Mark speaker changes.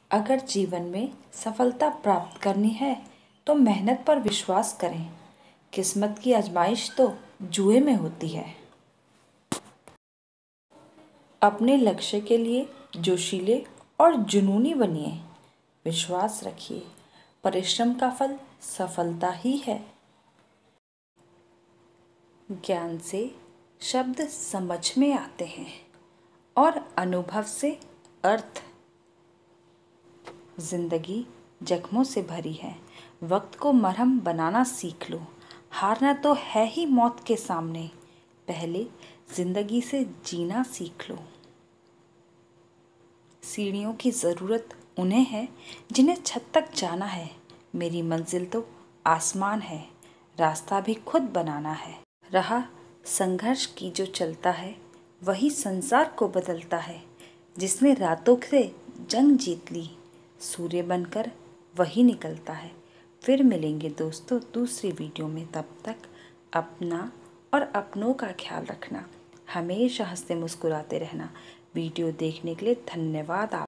Speaker 1: अगर जीवन में सफलता प्राप्त करनी है तो मेहनत पर विश्वास करें। किस्मत की आजमाइश तो जुए में होती है। अपने लक्ष्य के लिए जोशीले और जुनूनी बनिए। विश्वास रखिए, परिश्रम का फल सफलता ही है। ज्ञान से शब्द समझ में आते हैं और अनुभव से अर्थ। जिंदगी जख्मों से भरी है, वक्त को मरहम बनाना सीख लो। हारना तो है ही मौत के सामने, पहले जिंदगी से जीना सीख लो। सीढ़ियों की ज़रूरत उन्हें है जिन्हें छत तक जाना है। मेरी मंजिल तो आसमान है, रास्ता भी खुद बनाना है। रहा संघर्ष की जो चलता है, वही संसार को बदलता है। जिसने रातों से जंग जीत ली, सूर्य बनकर वही निकलता है। फिर मिलेंगे दोस्तों दूसरी वीडियो में। तब तक अपना और अपनों का ख्याल रखना। हमेशा हंसते मुस्कुराते रहना। वीडियो देखने के लिए धन्यवाद।